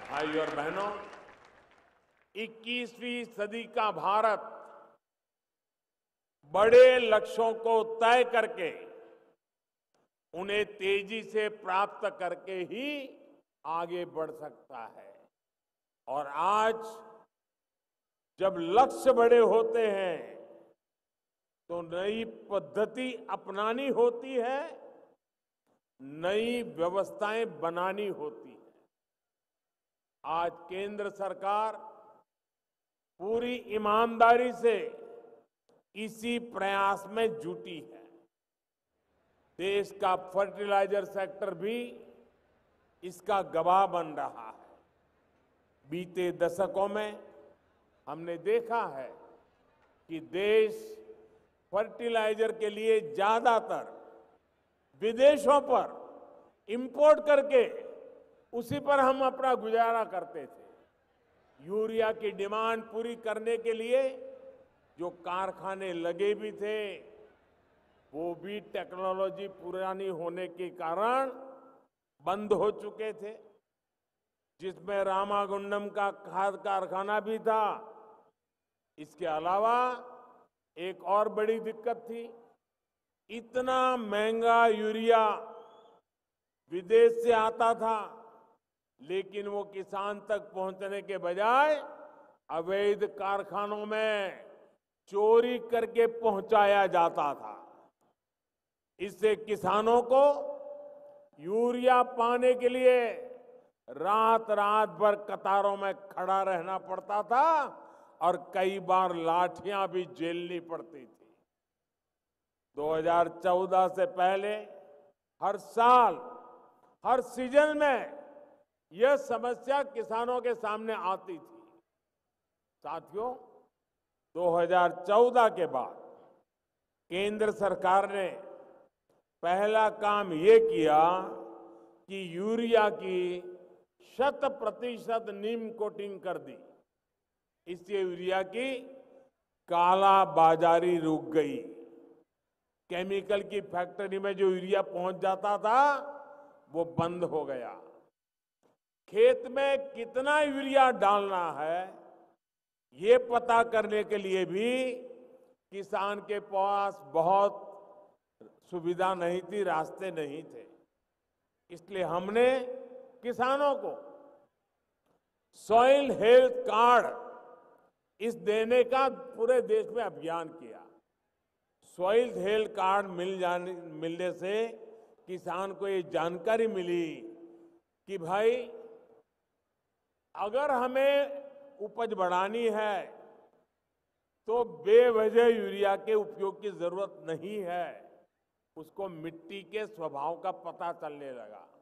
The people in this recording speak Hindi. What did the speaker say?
भाइयों और बहनों, 21वीं सदी का भारत बड़े लक्ष्यों को तय करके उन्हें तेजी से प्राप्त करके ही आगे बढ़ सकता है। और आज जब लक्ष्य बड़े होते हैं तो नई पद्धति अपनानी होती है, नई व्यवस्थाएं बनानी होती है। आज केंद्र सरकार पूरी ईमानदारी से इसी प्रयास में जुटी है। देश का फर्टिलाइजर सेक्टर भी इसका गवाह बन रहा है। बीते दशकों में हमने देखा है कि देश फर्टिलाइजर के लिए ज्यादातर विदेशों पर इंपोर्ट करके उसी पर हम अपना गुजारा करते थे। यूरिया की डिमांड पूरी करने के लिए जो कारखाने लगे भी थे, वो भी टेक्नोलॉजी पुरानी होने के कारण बंद हो चुके थे, जिसमें रामागुंडम का खाद कारखाना भी था। इसके अलावा एक और बड़ी दिक्कत थी, इतना महंगा यूरिया विदेश से आता था, लेकिन वो किसान तक पहुंचने के बजाय अवैध कारखानों में चोरी करके पहुंचाया जाता था। इससे किसानों को यूरिया पाने के लिए रात रात भर कतारों में खड़ा रहना पड़ता था और कई बार लाठियां भी झेलनी पड़ती थी। 2014 से पहले हर साल, हर सीजन में यह समस्या किसानों के सामने आती थी। साथियों, 2014 के बाद केंद्र सरकार ने पहला काम ये किया कि यूरिया की 100% नीम कोटिंग कर दी। इससे यूरिया की काला बाजारी रुक गई। केमिकल की फैक्ट्री में जो यूरिया पहुंच जाता था, वो बंद हो गया। खेत में कितना यूरिया डालना है, ये पता करने के लिए भी किसान के पास बहुत सुविधा नहीं थी, रास्ते नहीं थे। इसलिए हमने किसानों को सॉइल हेल्थ कार्ड इस देने का पूरे देश में अभियान किया। सॉइल हेल्थ कार्ड मिलने से किसान को ये जानकारी मिली कि भाई अगर हमें उपज बढ़ानी है तो बेवजह यूरिया के उपयोग की जरूरत नहीं है। उसको मिट्टी के स्वभाव का पता चलने लगा।